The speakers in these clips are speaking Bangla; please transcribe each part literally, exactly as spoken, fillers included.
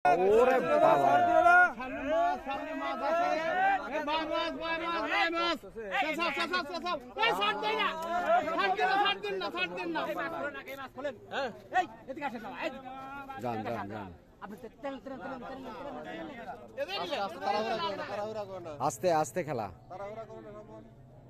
ওরে বাবা সামনে মাছ সামনে মাছ আছে এই মাছ মাছ মাছ মাছ মাছ সাপ সাপ সাপ সাপ এই ছাড় দেই না ছাড় দিন না ছাড় দিন না ছাড় দিন না এই মাছ খোলেন না এই মাছ খোলেন হ্যাঁ এই এদিকে আসেন না এই জান জান জান আপনি তেল তেল তেল তেল আস্তে আস্তে খেলা তাড়াহুড়া করো না সব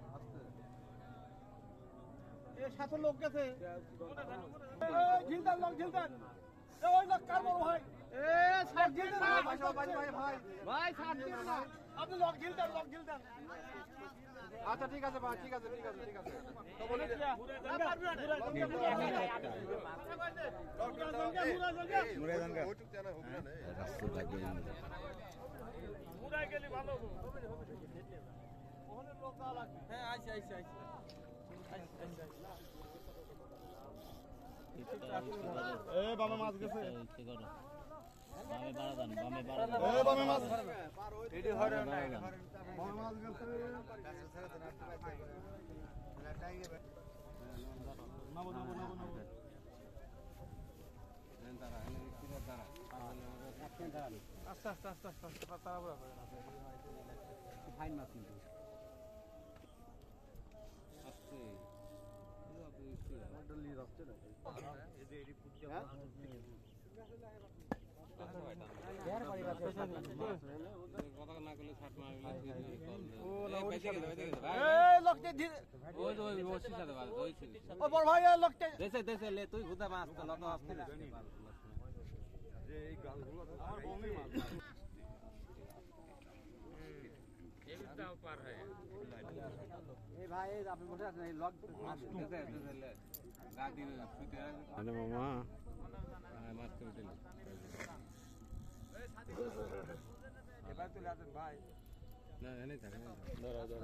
আস্তে এই সাথে লোক গেছে এই ঝিলদার লোক ঝিলদার এই ওই লোক কার বড় ভাই এ ছাড় দিন না ভাই ভাই ভাই ভাই ভাই ছাড় দিন না আপনি লোক ঝিলদার লোক ঝিলদার আচ্ছা ঠিক আছে ভাই ঠিক আছে ঠিক আছে ঠিক আছে তো বলে মুরে জানগা রাস্তা লাগে মুরাই গেলি ভালো ওখানে লোক লাগবে হ্যাঁ আইছে আইছে আইছে এ বামে মাছ গেছে কি করো বামে বাড়া দান বামে বাড়া দান এ বামে মাছ এডি হরে না বামে মাছ গেছে নামো নামো নামো নামো দেন তারা এনে কি তারা আপনি দাঁড়ান আস্তে আস্তে আস্তে আস্তে তাড়াহুড়া করে না ফাইন মাছ কিন্তু আস্তে ডলি রাস্তা না এদে এডি পুজা यार बड़ी बात है কথা না করলে ছাট মারবে ও না ওই এই লোকতে ধীরে ওই ওই ওই সাথে বাদ ওই ছিল ও বড় ভাই লোকতে দেশে দেশে লে তুই গুদা মাছ তো লতো আসতে না যে এই গালগুলো আর বমি মাছ এই বিটাও পার হয় এই ভাই আপনি বসে আছেন এই লক মাছ দেশে দেশে লে গাদি সুতে আরে মামা মাছ করে দিল এবার চলে আসেন ভাই না এনে থাকে না ধরো ধরো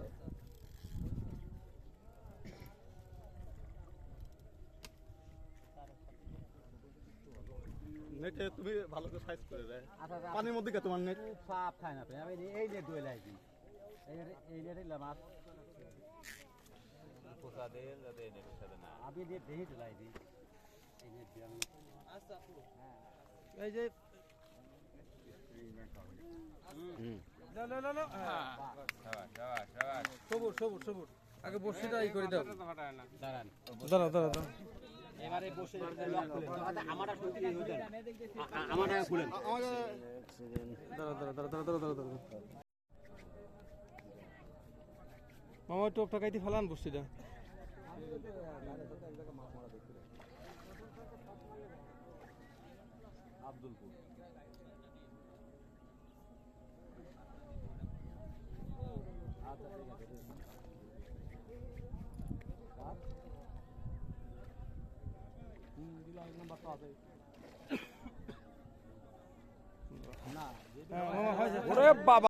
নেটে তুমি ভালো করে সাইজ করে দেয় পানির মধ্যে কে তোমার নেট সাপ খায় না আমি এই নেট দুই লাইছি এই এই নেট ইলা মাছ পোকা দেন যাতে নেট সাথে না আমি নেট দেই দিলাই দি এই নেট দিয়ে আমি আচ্ছা হ্যাঁ এই যে না না না না শাবাশ শাবাশ শাবাশ সবুর সবুর সবুর আগে বসিটা ই করে দাও দাঁড়ান দাঁড়াও দাঁড়াও দাঁড়াও এবারে বসে লক খুলে আমারটা শুনতে হই দেন আমারটা খুলেন দাঁড়াও দাঁড়াও দাঁড়াও দাঁড়াও দাঁড়াও দাঁড়াও মামা টোপটা কাইতে ফেলান বসিটা আব্দুলপুর আচ্ছা ঠিক আছে হুম দিলা এক নাম্বার তো আছে না ওরে বাবা